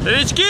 Речки!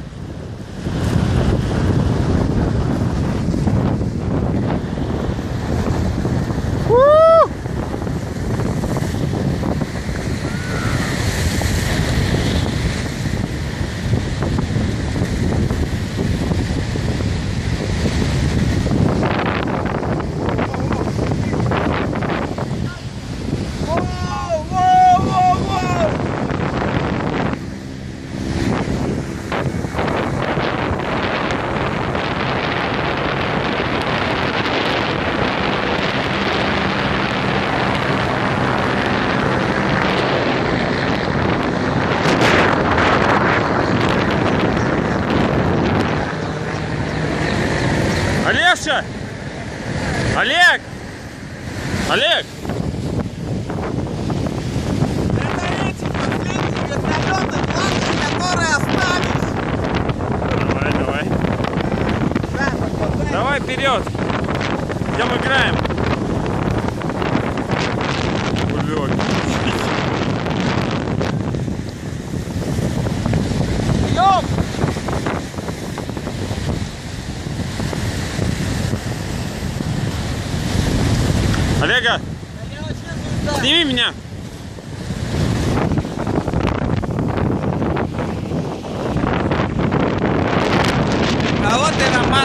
Олеша! Олег! Олег! Это эти последние вертолеты, которые остались. Давай, давай. Да, Давай вперед! Идем играем! Идем! Олега, сними меня! А вот и Ромас.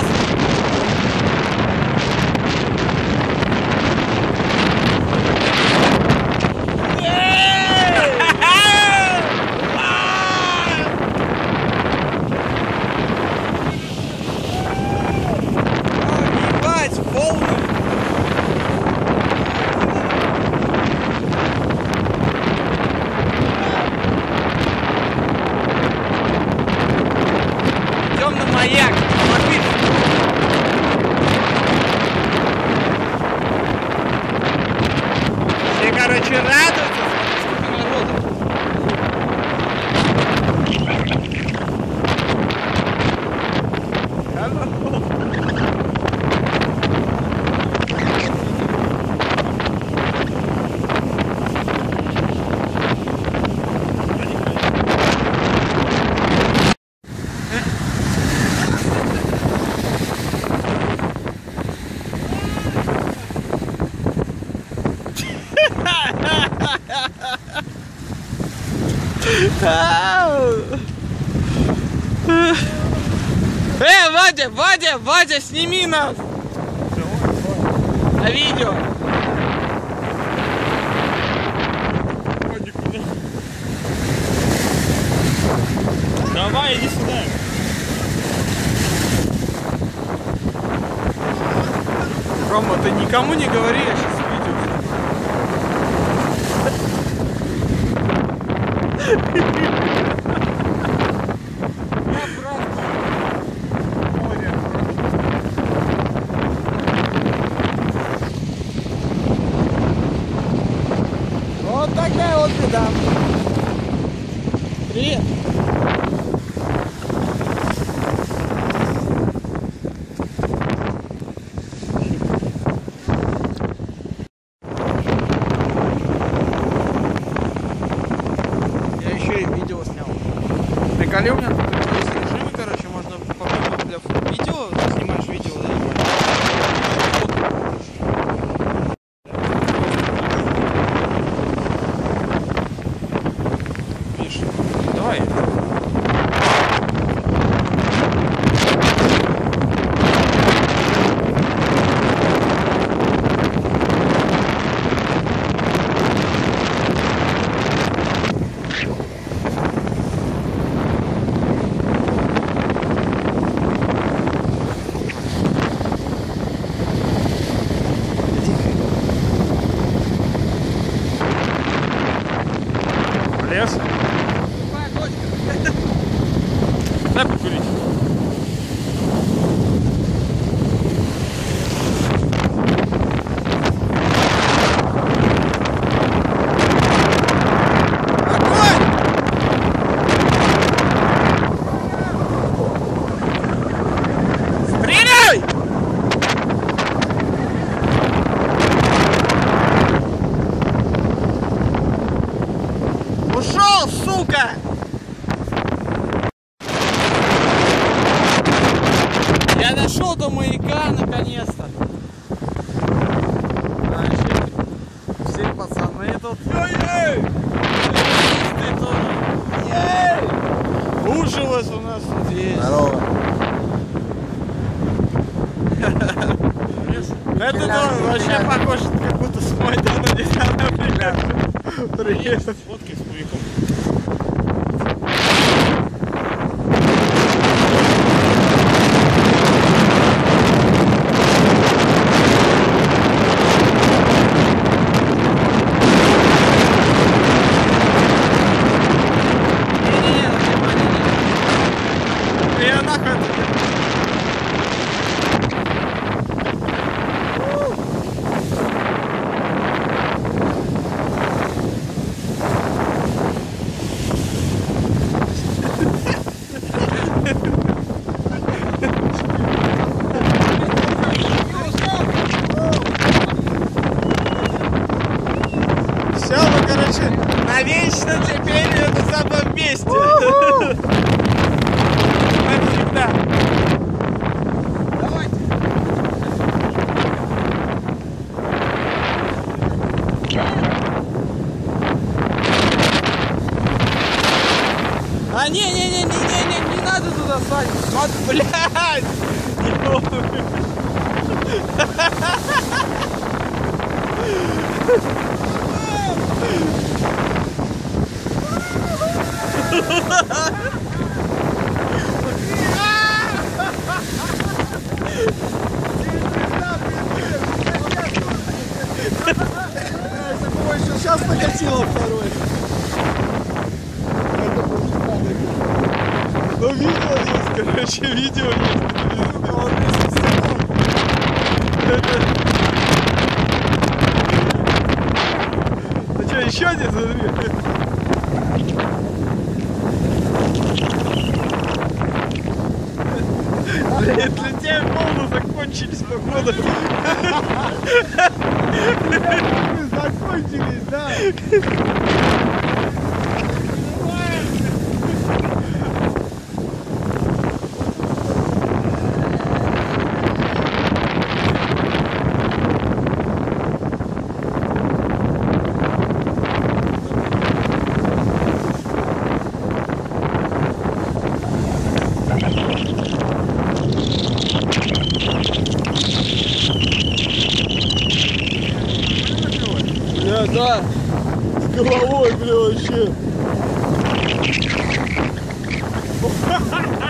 Ебать, волны. Идем на маяк. Все, короче, радуются, сколько народу. Вадя, сними нас! На видео! Давай, иди сюда! Рома, ты никому не говори, я сейчас вот такая вот беда. Привет. Я еще и видео снял. Приколи у меня тут есть режимы, короче, можно попробовать для видео. Ты снимаешь видео, да? Давай! Лес? Дай покурить. Стреляй! Ушел, сука! Они тут... Ужилось у нас тут есть. Здорово. Это вообще похоже, как будто с Майдана недавно приехал. Фотки с хуяком. Я нахуй. Все, ну короче, навечно теперь это в одном месте. Навсегда. Давайте. А не надо туда садить. Вот, блядь. Сейчас накатило второй. Ну видео есть, короче, видео есть. Он ну что, еще один? Смотри. Блин, для тебя волны закончились, походу. Закончились, да. Да, с головой, бля, вообще.